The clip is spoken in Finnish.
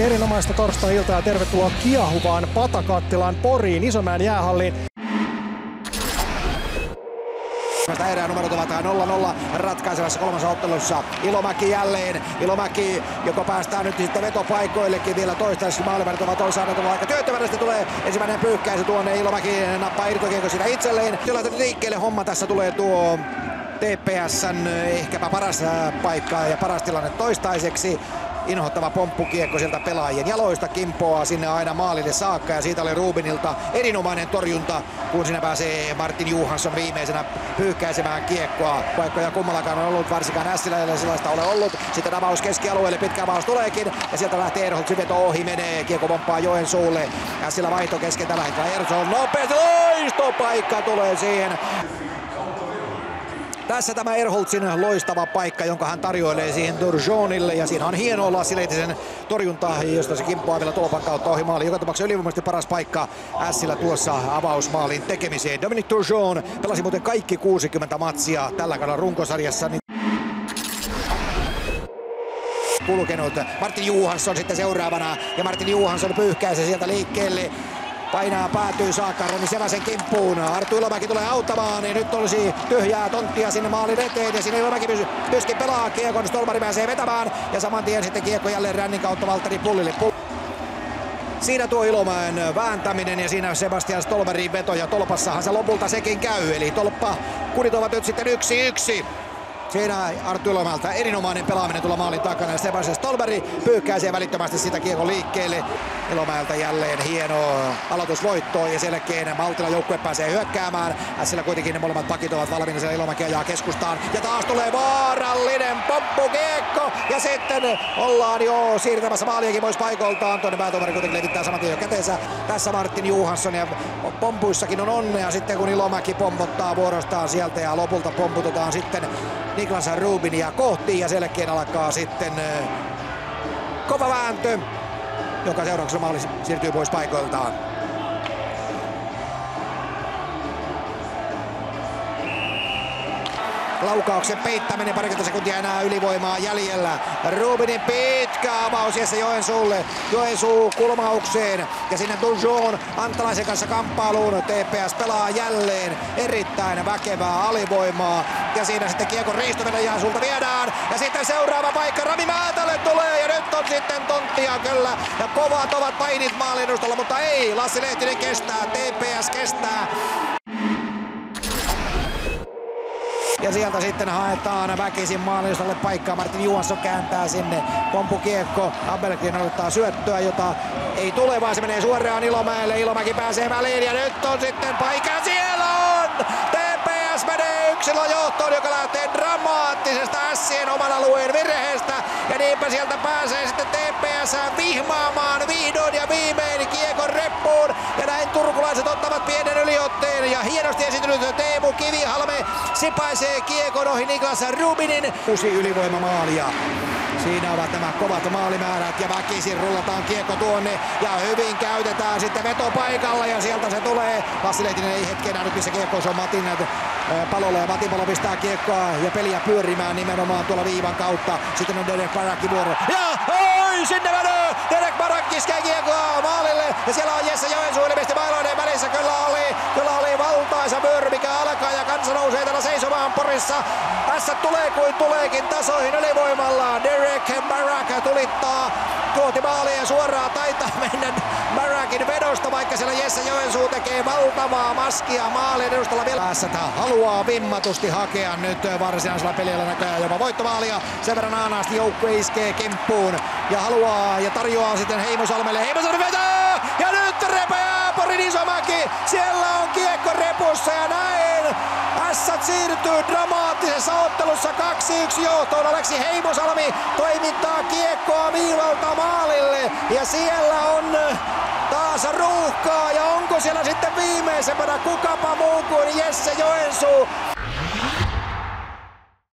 Erinomaista torstai-iltaa ja tervetuloa kiehuvaan Patakattilan Poriin Isomäen jäähalliin. Erää numerot ovat 0-0 ratkaisevassa kolmassa ottelussa. Ilomäki jälleen. Ilomäki, joka päästään nyt sitten vetopaikoillekin vielä toistaiseksi. Maalivärit ovat toisaalta tullut aika työttömästi. Tulee ensimmäinen pyyhkäisy tuonne. Ilomäki nappaa irtokiekko sitä itselleen. Kyllä liikkeelle homma tässä tulee tuo TPS:n ehkäpä paras paikka ja paras tilanne toistaiseksi. Inhottava pomppukiekko sieltä pelaajien jaloista kimpoaa sinne aina maalille saakka ja siitä oli Rubinilta erinomainen torjunta, kun sinne pääsee Martin Johansson viimeisenä pyyhkäisemään kiekkoa. Paikkoja kummallakaan on ollut, varsinkaan Ässilällä sellaista ole ollut. Sitten avaus keskialueelle, pitkä avaus tuleekin ja sieltä lähtee Erholtsin veto ohi menee. Kiekko pomppaa Joensuulle. Ässilä vaihto kesken tällä hetkellä. Erholtsin nopeasti loistopaikka tulee siihen. Tässä tämä Erholtsin loistava paikka, jonka hän tarjoilee siihen Durjonille ja siinä on hienoa Lassi Leitisen torjunta, josta se kimpoaa vielä tolpan kautta ohi maaliin. Joka tapauksessa ylivoimaisesti paras paikka Ässillä tuossa avausmaalin tekemiseen. Dominic Durjon pelasi muuten kaikki 60 matsia tällä kaudella runkosarjassa. Kulkenut Martin Johansson sitten seuraavana ja Martin Johansson pyyhkäisee sieltä liikkeelle. Painaa päätyy saakka Roni Seväsen kimppuun. Arttu Ilomäki tulee auttamaan, niin nyt olisi tyhjää tonttia sinne maalin eteen ja sinne Ilomäki myöskin pelaa kiekon. Stolbari pääsee vetämään ja saman tien sitten kiekko jälleen rännin kautta Valtteri Pullille. Siinä tuo Ilomäen vääntäminen ja siinä Sebastian Stolberin veto ja tolpassahan se lopulta sekin käy. Eli tolppa kudit ovat nyt sitten 1-1. Siinä Arttu Ilomäeltä erinomainen pelaaminen tulla maalin takana ja Sebastian Stolberi pyyhkäisee välittömästi sitä kiekon liikkeelle. Ilomäeltä jälleen hieno aloitusvoitto ja sen jälkeen Maltilan joukkue pääsee hyökkäämään. Sillä kuitenkin ne molemmat pakit ovat valmiina, siellä Ilomäki ajaa keskustaan ja taas tulee vaarallinen pomppukiekko ja sitten ollaan jo siirtämässä maaliakin pois paikoiltaan. Tuonne päätuomari kuitenkin levittää saman tien jo käteensä. Tässä Martin Johansson ja pompuissakin on onnea sitten kun Ilomäki pompottaa vuorostaan sieltä ja lopulta pomputetaan sitten Niklas Rubinia kohti ja sen jälkeen alkaa sitten kova vääntö, jonka seurauksena maali siirtyy pois paikoiltaan. Laukauksen peittäminen, parikymmentä sekuntia enää ylivoimaa jäljellä. Rubinin pitkä avaus Jesse Joensuulle. Joensuu kulmaukseen ja sinne Durjon Antalaisen kanssa kamppailuun. TPS pelaa jälleen erittäin väkevää alivoimaa. Ja siinä sitten kiekon riistovedon sulta viedään. Ja sitten seuraava paikka Rami Määtälle tulee ja nyt on sitten tonttia kyllä. Ja kovat ovat painit maalin edustalla, mutta ei. Lassi Lehtinen kestää, TPS kestää. Ja sieltä sitten haetaan väkisin maalistalle paikkaa. Martin Johansson kääntää sinne. Pompukiekko. Abelkin odottaa syöttöä, jota ei tule, vaan se menee suoraan Ilomäelle. Ilomäki pääsee väliin ja nyt on sitten paikka. Siellä on! TPS menee yksilöjohtoon, joka lähtee dramaattisesta Ässien oman alueen virheestä. Ja niinpä sieltä pääsee sitten TPS vihmaamaan vihdoin ja viimein kiekon reppuun. Ja näin turkulaiset ottavat pienen yliotteen. Ja hienosti esitynyt Teemu Kivihalme sipaisee kiekon ohi Niklas Rubinin. 6 ylivoimamaalia. Siinä ovat nämä kovat maalimäärät ja väkisin rullataan kiekko tuonne ja hyvin käytetään sitten vetopaikalla ja sieltä se tulee. Lassi Lehtinen ei hetken nähnyt missä kiekko, se on Matin palolla ja Matin palo pistää kiekkoa ja peliä pyörimään nimenomaan tuolla viivan kautta. Sitten on Derek Barakin vuoro ja oi sinne menee! Derek Barak iskee kiekkoa maalille ja siellä on Jesse Joensuu ilmeisesti mailoiden välissä. Kyllä oli valtaisa vyöry mikä alkaa ja kansa nousee täällä seisomaan Porissa. Tässä tulee kuin tuleekin tasoihin ylivoimalla. Derek Barak tulittaa kohti maalia ja suoraan taitaa mennä Barakin vedosta, vaikka siellä Jesse Joensuu tekee valtavaa maskia maalin edustalla vielä. Päässätä haluaa vimmatusti hakea nyt varsinaisella pelillä näköjään jopa voittomaalia. Sen verran aanaasti joukkue iskee kimppuun ja haluaa ja tarjoaa sitten Heimosalmelle. Heimosalmi vetää ja nyt repeää Porin Isomäki. Siellä on kiekko repussa ja näin Ässät siirtyy dramaattisessa ottelussa 2-1 johtoon. Aleksi Heimosalmi toimittaa kiekkoa viivalta maalille ja siellä on taas ruuhkaa ja onko siellä sitten viimeisempänä kukapa muu kuin Jesse Joensuu.